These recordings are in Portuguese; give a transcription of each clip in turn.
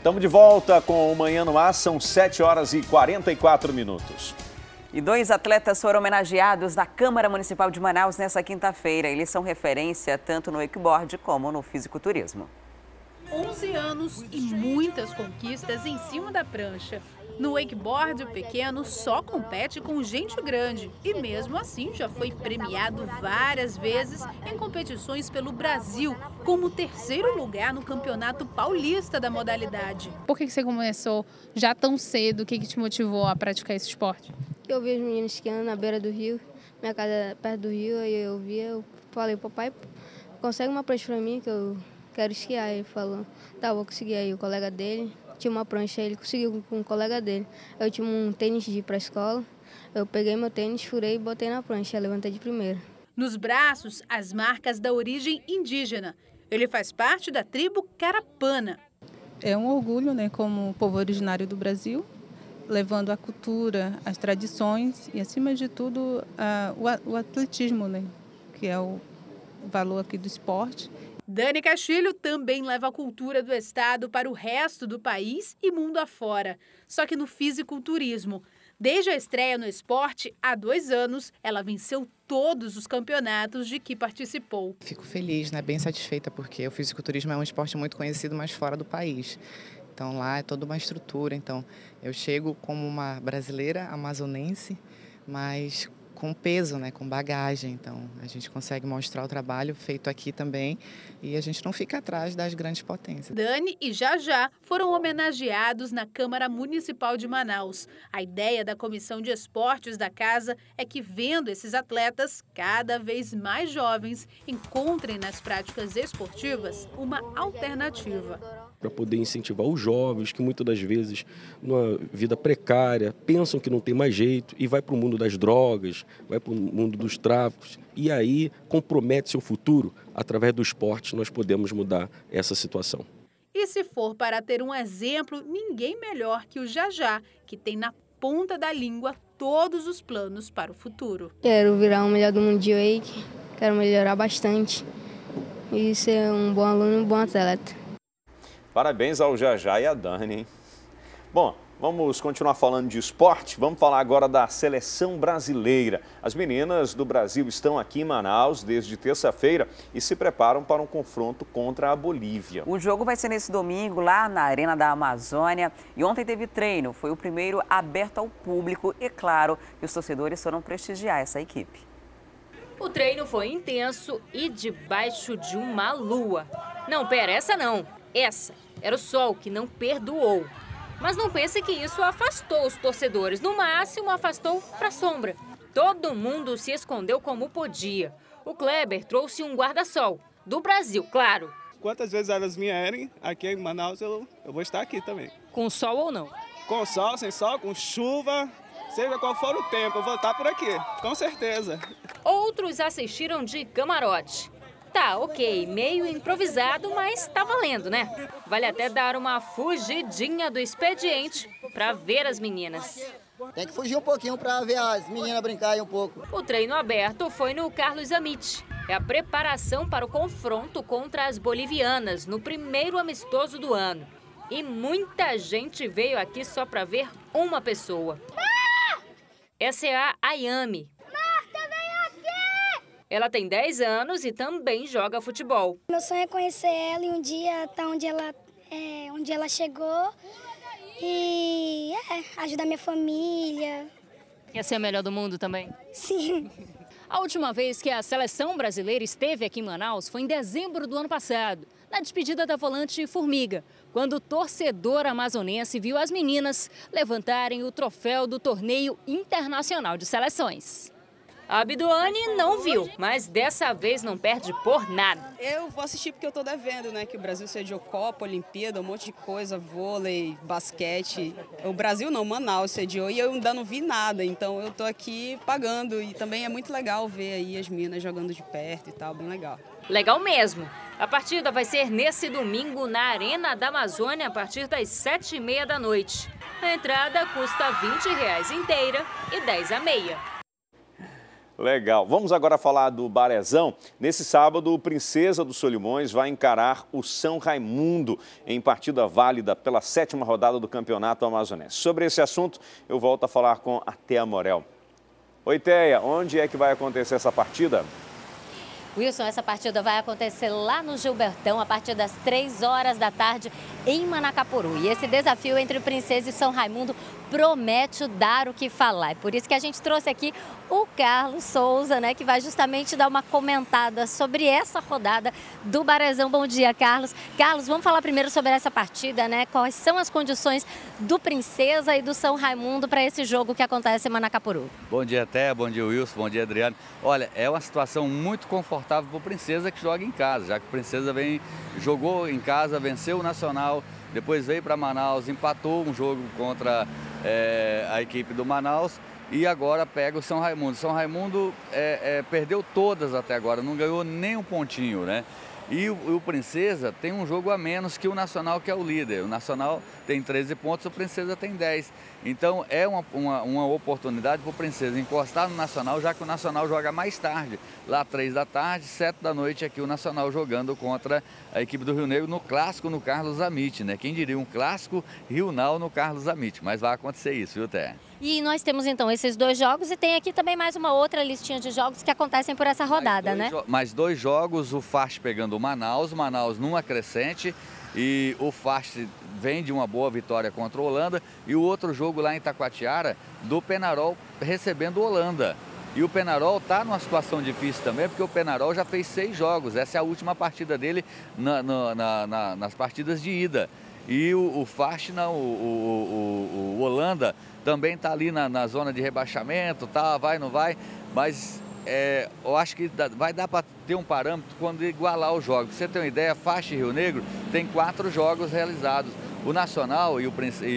Estamos de volta com o Manhã no Ar, são 7h44. E 2 atletas foram homenageados na Câmara Municipal de Manaus nessa quinta-feira. Eles são referência tanto no wakeboard como no fisiculturismo. 11 anos e muitas conquistas em cima da prancha. No wakeboard, o pequeno só compete com gente grande e mesmo assim já foi premiado várias vezes em competições pelo Brasil, como o 3º lugar no Campeonato Paulista da modalidade. Por que você começou já tão cedo? O que te motivou a praticar esse esporte? Eu vi os meninos esquiando na beira do rio, minha casa é perto do rio, aí eu falei, papai, consegue uma prancha pra mim que eu quero esquiar. Ele falou, tá, vou conseguir. Aí o colega dele tinha uma prancha, ele conseguiu com um colega dele. Eu tinha um tênis de ir pra escola, eu peguei meu tênis, furei e botei na prancha, eu levantei de primeira. Nos braços, as marcas da origem indígena. Ele faz parte da tribo Carapana. É um orgulho, né, como povo originário do Brasil, levando a cultura, as tradições e, acima de tudo, o atletismo, né, que é o valor aqui do esporte. Dani Castilho também leva a cultura do estado para o resto do país e mundo afora, só que no fisiculturismo. Desde a estreia no esporte, há 2 anos, ela venceu todos os campeonatos de que participou. Fico feliz, né, bem satisfeita, porque o fisiculturismo é um esporte muito conhecido, mas fora do país. Então lá é toda uma estrutura, então eu chego como uma brasileira amazonense, mas com peso, né, com bagagem, então a gente consegue mostrar o trabalho feito aqui também e a gente não fica atrás das grandes potências. Dani e Jajá foram homenageados na Câmara Municipal de Manaus. A ideia da Comissão de Esportes da casa é que, vendo esses atletas cada vez mais jovens, encontrem nas práticas esportivas uma alternativa. Para poder incentivar os jovens que muitas das vezes, numa vida precária, pensam que não tem mais jeito e vai para o mundo das drogas, vai para o mundo dos tráficos e aí compromete seu futuro. Através do esporte nós podemos mudar essa situação. E se for para ter um exemplo, ninguém melhor que o Jajá, que tem na ponta da língua todos os planos para o futuro. Quero virar o melhor do mundo de wake, quero melhorar bastante e ser um bom aluno e um bom atleta. Parabéns ao Jajá e à Dani, hein? Bom, vamos continuar falando de esporte. Vamos falar agora da seleção brasileira. As meninas do Brasil estão aqui em Manaus desde terça-feira e se preparam para um confronto contra a Bolívia. O jogo vai ser nesse domingo lá na Arena da Amazônia. E ontem teve treino. Foi o primeiro aberto ao público e, claro, que os torcedores foram prestigiar essa equipe. O treino foi intenso e debaixo de uma lua. Não, pera, essa não. Essa era o sol que não perdoou. Mas não pense que isso afastou os torcedores. No máximo, afastou para a sombra. Todo mundo se escondeu como podia. O Kleber trouxe um guarda-sol. Do Brasil, claro. Quantas vezes elas vierem aqui em Manaus, eu vou estar aqui também. Com sol ou não? Com sol, sem sol, com chuva, seja qual for o tempo, eu vou estar por aqui, com certeza. Outros assistiram de camarote. Tá, ok, meio improvisado, mas tá valendo, né? Vale até dar uma fugidinha do expediente pra ver as meninas. Tem que fugir um pouquinho pra ver as meninas brincarem um pouco. O treino aberto foi no Carlos Amit. É a preparação para o confronto contra as bolivianas no primeiro amistoso do ano. E muita gente veio aqui só pra ver uma pessoa. Essa é a Ayami. Ela tem 10 anos e também joga futebol. Meu sonho é conhecer ela e um dia estar onde ela chegou e ajudar minha família. Quer ser a melhor do mundo também? Sim. A última vez que a seleção brasileira esteve aqui em Manaus foi em dezembro do ano passado, na despedida da volante Formiga, quando o torcedor amazonense viu as meninas levantarem o troféu do torneio internacional de seleções. A Abduane não viu, mas dessa vez não perde por nada. Eu vou assistir porque eu tô devendo, né? Que o Brasil sediou Copa, Olimpíada, um monte de coisa, vôlei, basquete. O Brasil não, Manaus sediou e eu ainda não vi nada, então eu tô aqui pagando. E também é muito legal ver aí as meninas jogando de perto e tal, bem legal. Legal mesmo. A partida vai ser nesse domingo na Arena da Amazônia a partir das 7h30 da noite. A entrada custa R$ 20 inteira e 10 a meia. Legal. Vamos agora falar do Barezão. Nesse sábado, o Princesa dos Solimões vai encarar o São Raimundo em partida válida pela 7ª rodada do Campeonato Amazonense. Sobre esse assunto, eu volto a falar com a Thea Morel. Oi, Thea, onde é que vai acontecer essa partida? Wilson, essa partida vai acontecer lá no Gilbertão a partir das 3 horas da tarde em Manacapuru. E esse desafio entre o Princesa e São Raimundo promete dar o que falar. É por isso que a gente trouxe aqui o Carlos Souza, né, que vai justamente dar uma comentada sobre essa rodada do Barezão. Bom dia, Carlos. Carlos, vamos falar primeiro sobre essa partida, né? Quais são as condições do Princesa e do São Raimundo para esse jogo que acontece em Manacapuru? Bom dia, Té, bom dia, Wilson, bom dia, Adriano. Olha, é uma situação muito confortável para o Princesa que joga em casa, já que o Princesa jogou em casa, venceu o Nacional, depois veio para Manaus, empatou um jogo contra a equipe do Manaus e agora pega o São Raimundo. São Raimundo perdeu todas até agora, não ganhou nem um pontinho, né? E o Princesa tem um jogo a menos que o Nacional, que é o líder. O Nacional tem 13 pontos, o Princesa tem 10. Então é uma oportunidade para o Princesa encostar no Nacional, já que o Nacional joga mais tarde. Lá 3 da tarde, 7 da noite aqui o Nacional jogando contra a equipe do Rio Negro no clássico no Carlos Amit, né? Quem diria um clássico Rio-Nau no Carlos Amit, mas vai acontecer isso, viu, Té? E nós temos então esses 2 jogos e tem aqui também mais uma outra listinha de jogos que acontecem por essa rodada, né? Mais 2 jogos, o Fast pegando o Manaus numa crescente e o Fast vem de uma boa vitória contra o Holanda e o outro jogo lá em Itacoatiara do Penarol recebendo o Holanda. E o Penarol está numa situação difícil também, porque o Penarol já fez 6 jogos, essa é a última partida dele nas partidas de ida. E o Fast, não, o Holanda também está ali na zona de rebaixamento, tá, vai, não vai, mas eu acho que vai dar para ter um parâmetro quando igualar os jogos. Pra você ter uma ideia, Faixa e Rio Negro tem 4 jogos realizados. O Nacional e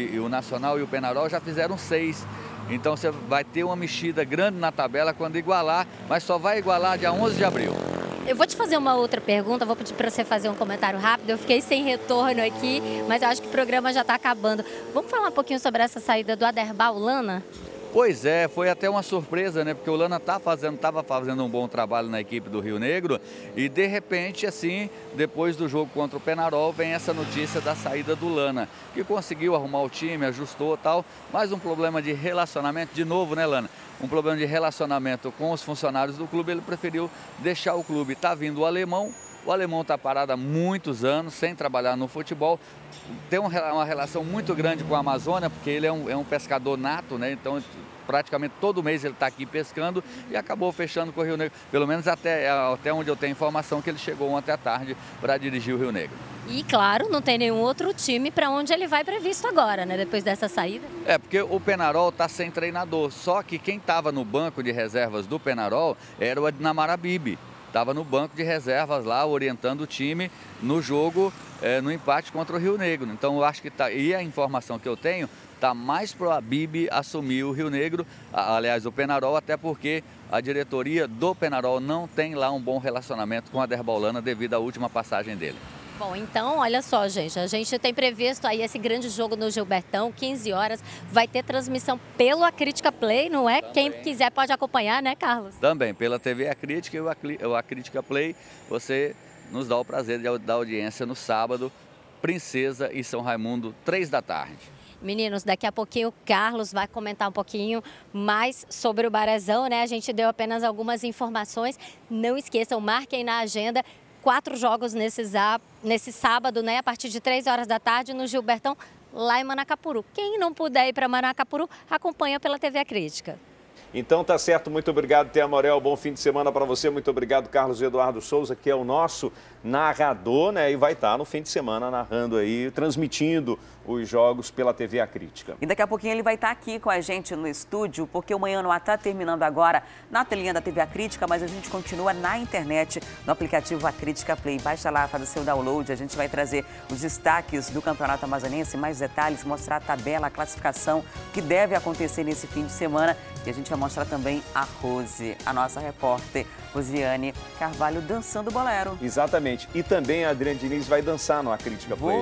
o Penarol já fizeram 6. Então você vai ter uma mexida grande na tabela quando igualar, mas só vai igualar dia 11 de abril. Eu vou te fazer uma outra pergunta, vou pedir para você fazer um comentário rápido. Eu fiquei sem retorno aqui, mas eu acho que o programa já está acabando. Vamos falar um pouquinho sobre essa saída do Aderbal Lana? Pois é, foi até uma surpresa, né? Porque o Lana estava fazendo um bom trabalho na equipe do Rio Negro e de repente, assim, depois do jogo contra o Penarol, vem essa notícia da saída do Lana, que conseguiu arrumar o time, ajustou e tal, mas um problema de relacionamento, de novo, né, Lana? Um problema de relacionamento com os funcionários do clube, ele preferiu deixar o clube. Tá vindo o alemão está parado há muitos anos, sem trabalhar no futebol, tem uma relação muito grande com a Amazônia, porque ele é um pescador nato, né? Então praticamente todo mês ele está aqui pescando e acabou fechando com o Rio Negro, pelo menos até onde eu tenho informação que ele chegou ontem à tarde para dirigir o Rio Negro. E claro, não tem nenhum outro time para onde ele vai previsto agora, né? Depois dessa saída. Porque o Penarol está sem treinador, só que quem estava no banco de reservas do Penarol era o Adnamara Bibi. Estava no banco de reservas lá, orientando o time no jogo, no empate contra o Rio Negro. Então eu acho que e a informação que eu tenho, está mais para a Bibi assumir o Rio Negro, aliás, o Penarol, até porque a diretoria do Penarol não tem lá um bom relacionamento com a Aderbal Lana devido à última passagem dele. Bom, então, olha só, gente, a gente tem previsto aí esse grande jogo no Gilbertão, 15 horas, vai ter transmissão pelo Acrítica Play, não é? Também. Quem quiser pode acompanhar, né, Carlos? Também, pela TV Acrítica e o Acrítica Play, você nos dá o prazer de dar audiência no sábado, Princesa e São Raimundo, 3 da tarde. Meninos, daqui a pouquinho o Carlos vai comentar um pouquinho mais sobre o Barezão, né? A gente deu apenas algumas informações, não esqueçam, marquem na agenda, 4 jogos nesse sábado, né, a partir de 3 horas da tarde no Gilbertão, lá em Manacapuru. Quem não puder ir para Manacapuru, acompanha pela TV Acrítica. Então tá certo, muito obrigado, Thea Morel, bom fim de semana para você, muito obrigado, Carlos Eduardo Souza, que é o nosso narrador, né, e vai estar no fim de semana narrando aí, transmitindo os jogos pela TV Acrítica. E daqui a pouquinho ele vai estar aqui com a gente no estúdio, porque o Manhã no Ar está terminando agora na telinha da TV Acrítica, mas a gente continua na internet, no aplicativo Acrítica Play. Baixa lá, faz o seu download, a gente vai trazer os destaques do Campeonato Amazonense, mais detalhes, mostrar a tabela, a classificação, o que deve acontecer nesse fim de semana. E a gente vai mostrar também a Rose, a nossa repórter Rosiane Carvalho, dançando bolero. Exatamente. E também a Adriana Diniz vai dançar no Acrítica Play.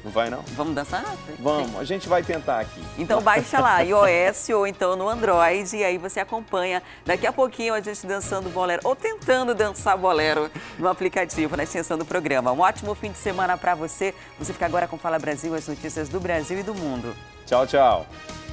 Não vai, não? Vamos dançar? Vamos, a gente vai tentar aqui. Então baixa lá, iOS ou então no Android, e aí você acompanha. Daqui a pouquinho a gente dançando bolero, ou tentando dançar bolero no aplicativo, na extensão do programa. Um ótimo fim de semana para você. Você fica agora com Fala Brasil, as notícias do Brasil e do mundo. Tchau, tchau.